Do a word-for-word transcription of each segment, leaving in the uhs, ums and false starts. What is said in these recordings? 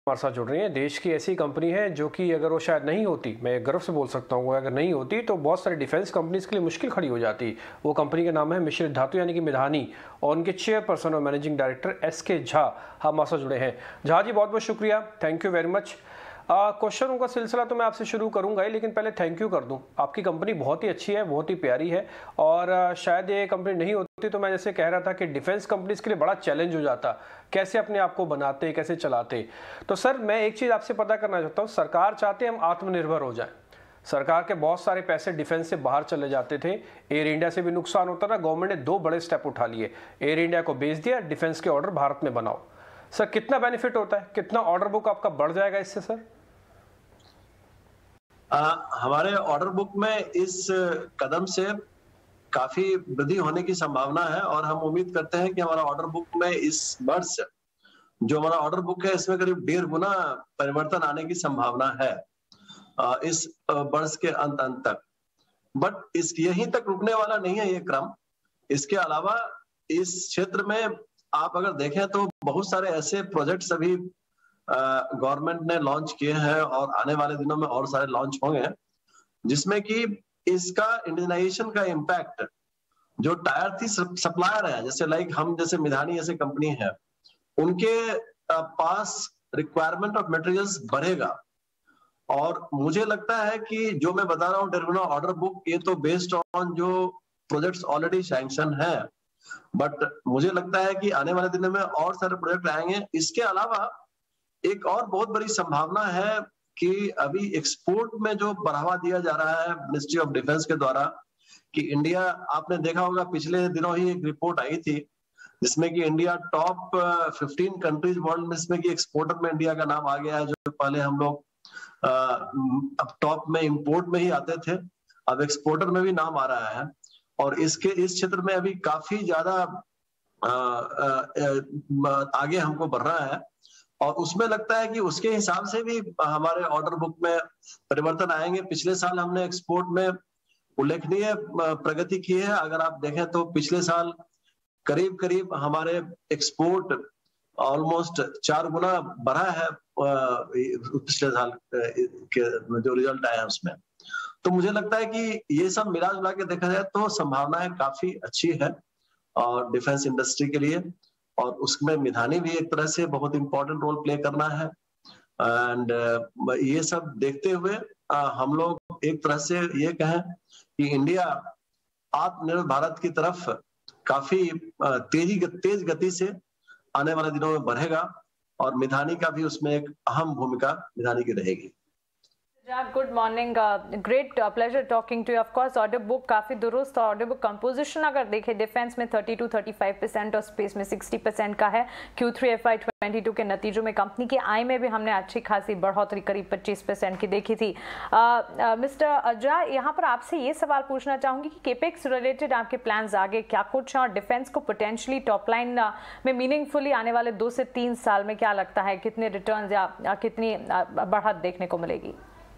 हमारे साथ जुड़ रही हैं। देश की ऐसी कंपनी है जो कि अगर वो शायद नहीं होती, मैं गर्व से बोल सकता हूँ, अगर नहीं होती तो बहुत सारी डिफेंस कंपनीज के लिए मुश्किल खड़ी हो जाती। वो कंपनी का नाम है मिश्रित धातु यानी कि मिधानी, और उनके चेयरपर्सन और मैनेजिंग डायरेक्टर एस के झा हमारे साथ जुड़े हैं। झा जी बहुत बहुत शुक्रिया, थैंक यू वेरी मच। क्वेश्चनों का सिलसिला तो मैं आपसे शुरू करूंगा ही, लेकिन पहले थैंक यू कर दूं। आपकी कंपनी बहुत ही अच्छी है, बहुत ही प्यारी है, और आ, शायद ये कंपनी नहीं होती तो मैं जैसे कह रहा था कि डिफेंस कंपनीज के लिए बड़ा चैलेंज हो जाता, कैसे अपने आप को बनाते, कैसे चलाते। तो सर मैं एक चीज़ आपसे पता करना चाहता हूँ, सरकार चाहते हम आत्मनिर्भर हो जाए, सरकार के बहुत सारे पैसे डिफेंस से बाहर चले जाते थे, एयर इंडिया से भी नुकसान होता था, गवर्नमेंट ने दो बड़े स्टेप उठा लिए, एयर इंडिया को बेच दिया, डिफेंस के ऑर्डर भारत में बनाओ। सर कितना बेनिफिट होता है, कितना ऑर्डर बुक आपका बढ़ जाएगा इससे सर? आ, हमारे ऑर्डर बुक में इस कदम से काफी वृद्धि होने की संभावना है, और हम उम्मीद करते हैं कि हमारा ऑर्डर बुक में इस वर्ष जो हमारा ऑर्डर बुक है इसमें करीब डेढ़ गुना परिवर्तन आने की संभावना है आ, इस वर्ष के अंत अंत तक। बट इस यहीं तक रुकने वाला नहीं है ये क्रम। इसके अलावा इस क्षेत्र में आप अगर देखें तो बहुत सारे ऐसे प्रोजेक्ट्स अभी गवर्नमेंट ने लॉन्च किए हैं और आने वाले दिनों में और सारे लॉन्च होंगे, जिसमें कि इसका इंडियनाइजेशन का इम्पैक्ट जो टायर थी सप्लायर है, जैसे लाइक हम जैसे मिधानी जैसे कंपनी है, उनके पास रिक्वायरमेंट ऑफ मटेरियल्स बढ़ेगा। और मुझे लगता है कि जो मैं बता रहा हूँ डेढ़ गुना ऑर्डर बुक, ये तो बेस्ड ऑन जो प्रोजेक्ट्स ऑलरेडी सैंक्शन है, बट मुझे लगता है कि आने वाले दिनों में और सारे प्रोजेक्ट आएंगे। इसके अलावा एक और बहुत बड़ी संभावना है कि अभी एक्सपोर्ट में जो बढ़ावा दिया जा रहा है मिनिस्ट्री ऑफ डिफेंस के द्वारा, कि इंडिया, आपने देखा होगा पिछले दिनों ही एक रिपोर्ट आई थी जिसमें कि इंडिया टॉप पंद्रह कंट्रीज वर्ल्ड में, इसमें कि एक्सपोर्टर में इंडिया का नाम आ गया है। जो पहले हम लोग अब टॉप में इंपोर्ट में ही आते थे, अब एक्सपोर्टर में भी नाम आ रहा है, और इसके इस क्षेत्र में अभी काफी ज्यादा आगे हमको बढ़ रहा है, और उसमें लगता है कि उसके हिसाब से भी हमारे ऑर्डर बुक में परिवर्तन आएंगे। पिछले साल हमने एक्सपोर्ट में उल्लेखनीय प्रगति की है। अगर आप देखें तो पिछले साल करीब करीब हमारे एक्सपोर्ट ऑलमोस्ट चार गुना बढ़ा है पिछले साल के जो रिजल्ट आया है उसमें। तो मुझे लगता है कि ये सब मिला जुला के देखा जाए तो संभावनाएं काफी अच्छी है और डिफेंस इंडस्ट्री के लिए, और उसमें मिधानी भी एक तरह से बहुत इंपॉर्टेंट रोल प्ले करना है। एंड uh, ये सब देखते हुए uh, हम लोग एक तरह से ये कहें कि इंडिया आत्मनिर्भर भारत की तरफ काफी uh, तेजी तेज गति से आने वाले दिनों में बढ़ेगा, और मिधानी का भी उसमें एक अहम भूमिका मिधानी की रहेगी। Good morning, great pleasure talking to you. Of course order book काफी दुरुस्त, ऑर्डर बुक कंपोजिशन अगर देखें डिफेंस में thirty two thirty five percent और स्पेस में सिक्सटी परसेंट का है। Q three F Y twenty two के नतीजों में कंपनी की आय में भी हमने अच्छी खासी बढ़ोतरी करीब पच्चीस परसेंट की देखी थी। मिस्टर झा, यहाँ पर आपसे ये सवाल पूछना चाहूंगी कि केपेक्स रिलेटेड आपके प्लान्स आगे क्या कुछ हैं, और डिफेंस को पोटेंशियली टॉप लाइन में मीनिंगफुली आने वाले दो से तीन साल में क्या लगता है, कितने रिटर्न या कितनी बढ़त देखने को मिलेगी?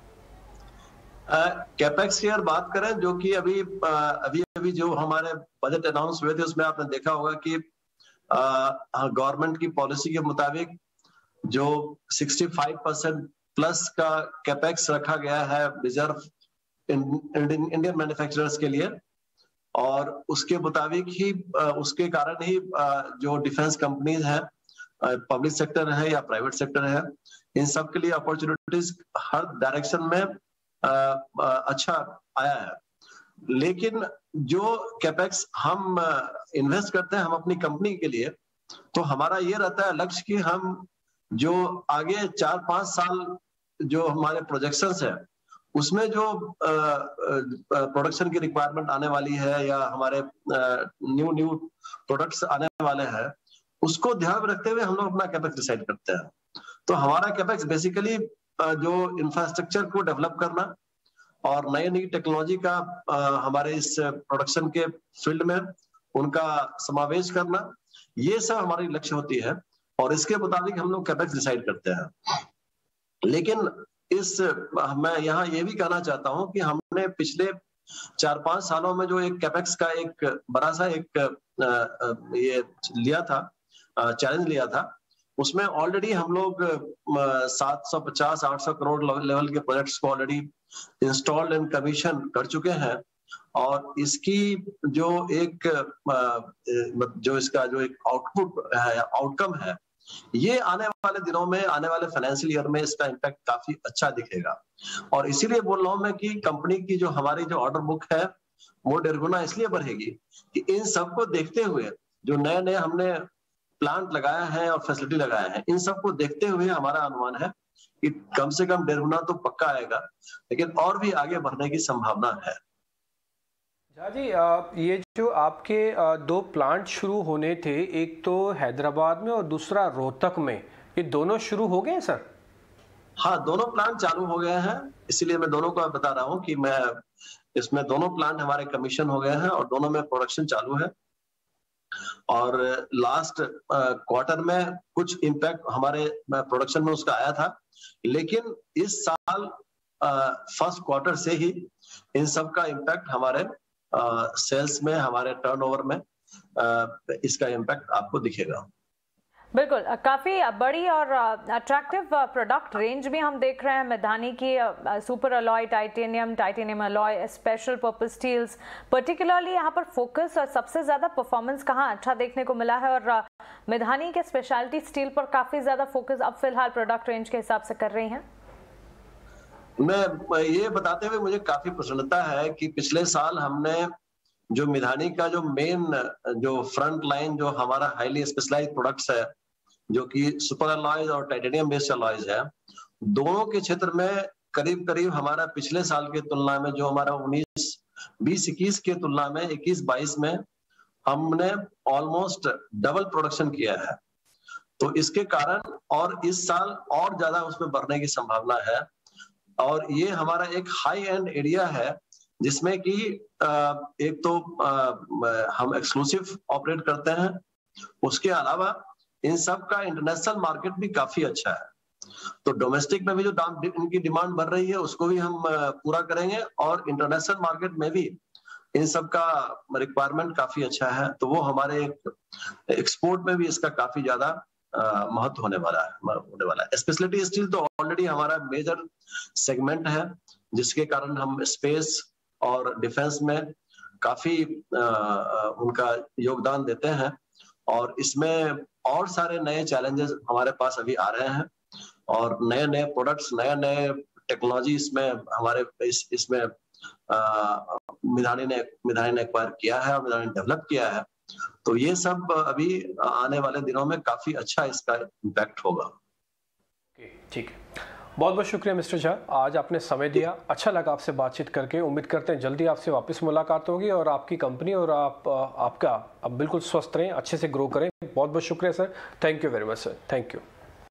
कैपेक्स की अगर बात करें, जो कि अभी अभी अभी जो हमारे बजट अनाउंस हुए थे उसमें आपने देखा होगा कि गवर्नमेंट की पॉलिसी के मुताबिक जो पैंसठ परसेंट प्लस का कैपेक्स रखा गया है रिजर्व इंडियन मैन्युफैक्चरर्स के लिए, और उसके मुताबिक ही उसके कारण ही जो डिफेंस कंपनीज हैं, पब्लिक सेक्टर है या प्राइवेट सेक्टर है, इन सब के लिए अपॉर्चुनिटीज हर डायरेक्शन में आ, अच्छा आया है। लेकिन जो कैपेक्स हम इन्वेस्ट करते हैं हम अपनी कंपनी के लिए, तो हमारा ये रहता है लक्ष्य कि हम जो आगे चार पांच साल जो हमारे प्रोजेक्शंस है उसमें जो प्रोडक्शन की रिक्वायरमेंट आने वाली है या हमारे न्यू न्यू प्रोडक्ट्स आने वाले हैं, उसको ध्यान में रखते हुए हम लोग अपना कैपेक्स डिसाइड करते हैं। तो हमारा कैपेक्स बेसिकली जो इंफ्रास्ट्रक्चर को डेवलप करना और नई नई टेक्नोलॉजी का हमारे इस प्रोडक्शन के फील्ड में उनका समावेश करना, ये सब हमारी लक्ष्य होती है, और इसके मुताबिक हम लोग कैपेक्स डिसाइड करते हैं। लेकिन इस मैं यहाँ ये भी कहना चाहता हूँ कि हमने पिछले चार पांच सालों में जो एक कैपेक्स का एक बड़ा सा एक ये लिया था, चैलेंज लिया था, उसमें ऑलरेडी हम लोग सात सौ पचास आठ सौ करोड़ लेवल के प्रोजेक्ट्स को ऑलरेडी इंस्टॉल्ड एंड कमीशन कर चुके हैं। और इसकी जो एक जो इसका जो एक आउटपुट है, आउटकम है, ये आने वाले दिनों में, आने वाले फाइनेंशियल ईयर में इसका इम्पैक्ट काफी अच्छा दिखेगा। और इसीलिए बोल रहा हूं मैं कि कंपनी की जो हमारी जो ऑर्डर बुक है वो डेढ़ गुना इसलिए बढ़ेगी कि इन सबको देखते हुए जो नए नए हमने प्लांट लगाया है और फैसिलिटी लगाया है, इन सबको देखते हुए हमारा अनुमान है कि कम से कम डेढ़ गुना तो पक्का आएगा, लेकिन और भी आगे बढ़ने की संभावना है। झा जी, ये जो आपके दो प्लांट शुरू होने थे, एक तो हैदराबाद में और दूसरा रोहतक में, ये दोनों शुरू हो गए सर? हाँ, दोनों प्लांट चालू हो गए हैं, इसीलिए मैं दोनों को बता रहा हूँ कि मैं इसमें दोनों प्लांट हमारे कमीशन हो गए हैं और दोनों में प्रोडक्शन चालू है। और लास्ट क्वार्टर में कुछ इम्पैक्ट हमारे प्रोडक्शन में उसका आया था, लेकिन इस साल फर्स्ट क्वार्टर से ही इन सब का इम्पैक्ट हमारे सेल्स में, हमारे टर्नओवर में इसका इम्पैक्ट आपको दिखेगा। बिल्कुल, काफ़ी बड़ी और अट्रैक्टिव प्रोडक्ट रेंज भी हम देख रहे हैं मिधानी की। Super alloy titanium, titanium alloy, special purpose steels, particularly यहाँ पर फोकस और सबसे ज़्यादा परफॉर्मेंस कहाँ अच्छा देखने को मिला है? और मिधानी के स्पेशलिटी स्टील पर काफ़ी ज़्यादा फोकस अब फिलहाल प्रोडक्ट रेंज के हिसाब से कर रही हैं। मैं ये बताते हुए मुझे काफी प्रसन्नता है कि पिछले साल हमने जो मिधानी का जो मेन जो फ्रंट लाइन जो हमारा हाईली स्पेशलाइज्ड प्रोडक्ट्स है, जो कि सुपर अलॉयज और टाइटेनियम बेस्ड अलॉयज है, दोनों के क्षेत्र में करीब करीब हमारा पिछले साल के तुलना में जो हमारा उन्नीस बीस इक्कीस के तुलना में इक्कीस बाईस में हमने ऑलमोस्ट डबल प्रोडक्शन किया है। तो इसके कारण और इस साल और ज्यादा उसमें बढ़ने की संभावना है। और ये हमारा एक हाई एंड एरिया है जिसमें कि एक तो हम एक्सक्लूसिव ऑपरेट करते हैं, उसके अलावा इन सब का इंटरनेशनल मार्केट भी काफी अच्छा है। तो डोमेस्टिक में भी जो दाम इनकी डिमांड बढ़ रही है उसको भी हम पूरा करेंगे, और इंटरनेशनल मार्केट में भी इन सब का रिक्वायरमेंट काफी अच्छा है। तो वो हमारे एक्सपोर्ट में भी इसका काफी ज्यादा महत्व होने वाला है होने वाला है स्पेशलिटी स्टील तो ऑलरेडी हमारा मेजर सेगमेंट है, जिसके कारण हम स्पेस और डिफेंस में काफी आ, उनका योगदान देते हैं। और इसमें और सारे नए चैलेंजेस हमारे पास अभी आ रहे हैं, और नए नए प्रोडक्ट्स, नए नए टेक्नोलॉजी इसमें हमारे इस, इसमें मिधानी ने मिधानी ने एक्वायर किया है और मिधानी ने डेवलप किया है। तो ये सब अभी आने वाले दिनों में काफी अच्छा इसका इम्पैक्ट होगा। ठीक है, बहुत बहुत शुक्रिया मिस्टर झा, आज आपने समय दिया, अच्छा लगा आपसे बातचीत करके। उम्मीद करते हैं जल्दी आपसे वापस मुलाकात होगी और आपकी कंपनी और आप आपका अब बिल्कुल स्वस्थ रहें, अच्छे से ग्रो करें। बहुत बहुत शुक्रिया sir, thank you very much sir, thank you.